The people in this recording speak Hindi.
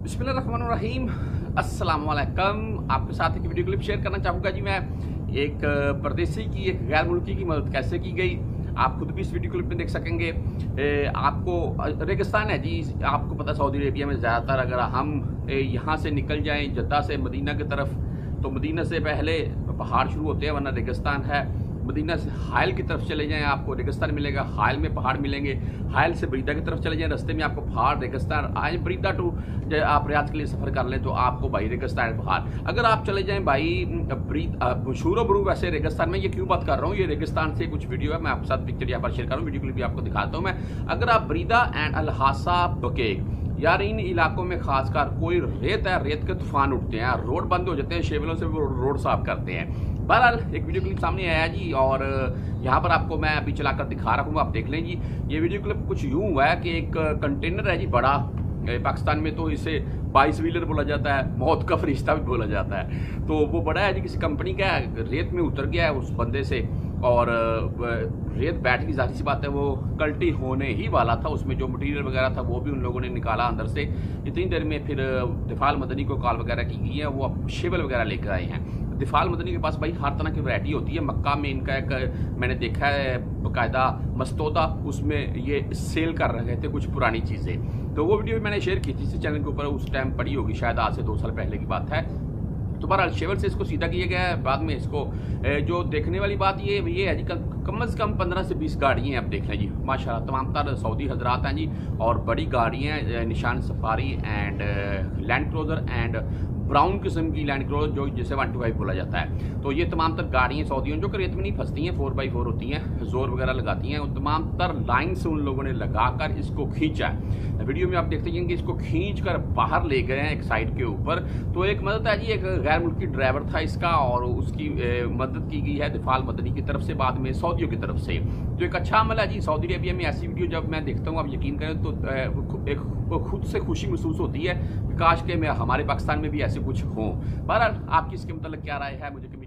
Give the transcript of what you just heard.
बिस्मिल्लाहिर्रहमानिर्रहीम, अस्सलाम वालेकुम। आपके साथ एक वीडियो क्लिप शेयर करना चाहूँगा जी मैं। एक परदेसी की एक गैर मुल्की की मदद कैसे की गई आप खुद भी इस वीडियो क्लिप में देख सकेंगे। आपको रेगिस्तान है जी, आपको पता सऊदी अरेबिया में ज़्यादातर अगर हम यहाँ से निकल जाएँ जद्दा से मदीना की तरफ, तो मदीना से पहले पहाड़ शुरू होते हैं, वरना रेगिस्तान है। मदीना से हायल की तरफ चले जाएं आपको रेगिस्तान मिलेगा, हायल में पहाड़ मिलेंगे। हायल से ब्रीदा की तरफ चले जाएं, रास्ते में आपको पहाड़ रेगिस्तान आए। ब्रीदा टू आप रियाद के लिए सफ़र कर लें तो आपको भाई रेगिस्तान पहाड़। अगर आप चले जाएं भाई शूरो ब्रू, वैसे रेगिस्तान में ये क्यों बात कर रहा हूँ, ये रेगिस्तान से कुछ वीडियो है, मैं आपके साथ पिक्चर यहाँ पर शेयर कर रहा हूँ, वीडियो क्लिप भी आपको दिखाता हूँ मैं। अगर आप ब्रीदा एंड अलहासा बकेक यार इन इलाकों में खासकर कोई रेत है, रेत के तूफान उठते हैं, रोड बंद हो जाते हैं, शेवलों से वो रोड साफ करते हैं। बहरहाल एक वीडियो क्लिप सामने आया जी, और यहाँ पर आपको मैं अभी चलाकर दिखा रहा हूँ, आप देख लें जी। ये वीडियो क्लिप कुछ यूँ हुआ है कि एक कंटेनर है जी बड़ा, पाकिस्तान में तो इसे 22 व्हीलर बोला जाता है, मौत का फरिश्ता भी बोला जाता है। तो वो बड़ा है जी, किसी कंपनी का है, रेत में उतर गया है उस बंदे से, और रेत बैठ की जाहिर सी बात है वो कल्टी होने ही वाला था। उसमें जो मटीरियल वगैरह था वो भी उन लोगों ने निकाला अंदर से। इतनी देर में फिर दिफाल मदनी को कॉल वगैरह की गई है, वो अब शेवल वगैरह लेकर आए हैं। दिफाल मदनी के पास भाई हर तरह की वैरायटी होती है। मक्का में इनका एक मैंने देखा है बाकायदा मस्तौदा, उसमें ये सेल कर रहे थे कुछ पुरानी चीज़ें। तो वो वीडियो भी मैंने शेयर की थी इस चैनल के ऊपर, उस टाइम पड़ी होगी शायद, आज से 2 साल पहले की बात है। तो बहरहाल शेवल से इसको सीधा किया गया है। बाद में इसको जो देखने वाली बात ये है जी, कम से कम 15 से 20 गाड़ियाँ आप देख लें जी, माशाल्लाह तमाम तर सऊदी हजरात हैं जी, और बड़ी गाड़ियाँ Nissan Safari and Land Cruiser and brown किस्म की लैंड क्रूजर जो जिसे 125 बोला जाता है। तो ये तमाम तर गाड़ियाँ सऊदियों जो कि रेत में नहीं फंसती हैं, 4x4 होती हैं, जोर वगैरह लगाती हैं, और तमाम तर लाइन से उन लोगों ने लगाकर इसको खींचा है। वीडियो में आप देखते हैं कि इसको खींच कर बाहर ले गए हैं एक साइड के ऊपर। तो एक मदद है जी, एक गैर मुल्की ड्राइवर था इसका, और उसकी मदद की गई है दिफाल मदनी की तरफ से, बाद में सऊदियों की तरफ से। तो एक अच्छा अमल है जी। सऊदी अरेबिया में ऐसी वीडियो जब मैं देखता हूँ, आप यकीन करें तो एक खुद से खुशी महसूस होती है, काश के मैं हमारे पाकिस्तान में भी ऐसे कुछ हों। बहरहाल आपकी इसके मतलब क्या राय है मुझे